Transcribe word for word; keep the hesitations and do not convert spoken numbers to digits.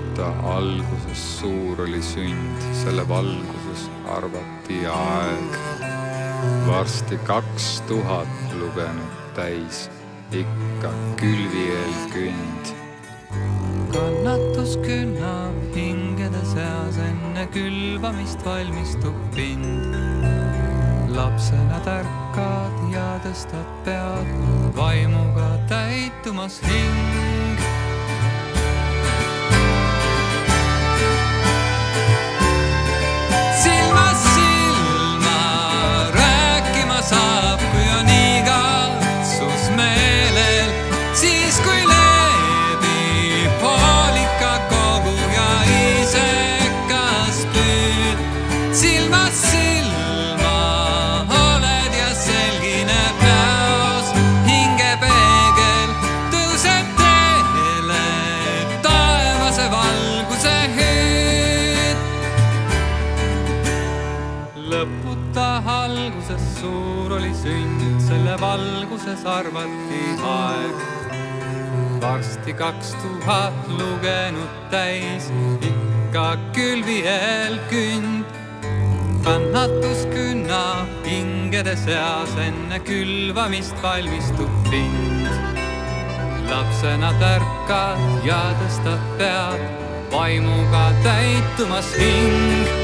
lõputa alguses suur oli sünd, selle valguses arvati aeg. Varsti kaks tuhat lugenud täis, ikka külvieel künd. Kannatus künnab hingede seas, enne külvamist valmistub pind. Lapsena tärkad ja tõstad pead, vaimuga täitumas hing. Silmas silma rääkima saab, kui on igatsus meelel, siis kui leebib hoolika kogu ja isekas püüd. Silmas silma oled ja selgine peos, hinge peegel tõuseb teele taevase valguse hüüd. Lõputa alguses suur oli sünd, selle valguses arvati aeg. Varsti kaks tuhat lugenud täis, ikka külvieel künd. Kannatus künnab hingede seas, enne külvamist valmistub pind. Lapsena tärkad ja tõstad pead, vaimuga täitumas hing.